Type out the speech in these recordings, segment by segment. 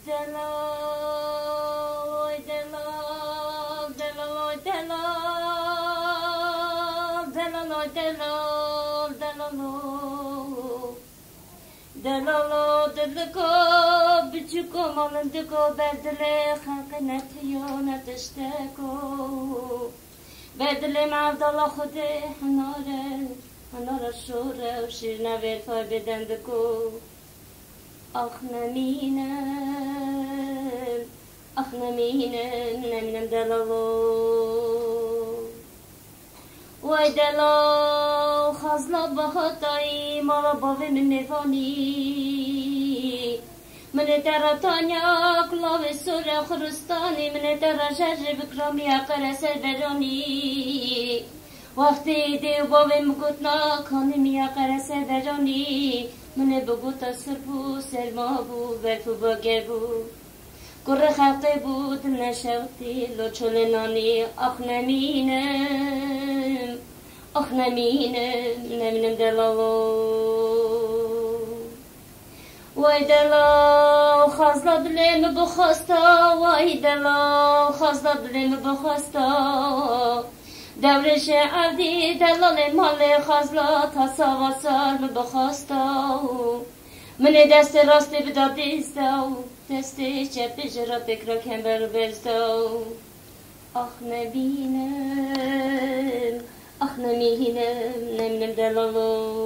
Delal, delal, delal, delal, delal, delal, delal, delal, delako, bichuko, malandiko, bedle, خلقنت يونت اشتكو بدل معبدالله خده هنار الشوره وشير نوير فاي بدندكو آخ نمینم نمینم دلالو وای دلال خزلا بخطایی مالا باوی من میفانی من در تانیا کلاوی سور خرستانی من در جرج بکرامی اقر سربرانی وقتی دیو باوی مگوتنا کانمی اقر سربرانی من بگوتا سربو سرما بو برفو باگر بو گر خلقه بود نشوتی لو چلنانی آخ نمینم نمینم دلالو وای دلال خزلا دلم بخواستا وای دلال خزلا دلم بخواستا دورش عبدی دلال مال خزلا تا سوا سال بخواستا من دست راست بدادیستا دست چپ جرا بکرا کمبر برستا آخ نمینم نمینم دلالو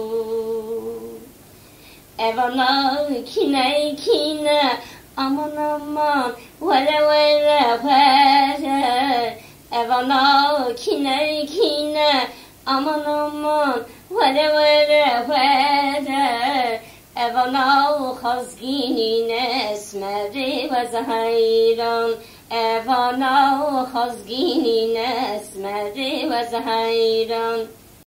Evana kine aman vere Evana kine aman vere Evana khazginin esmeri ve zahayran Evana khazginin esmeri ve zahayran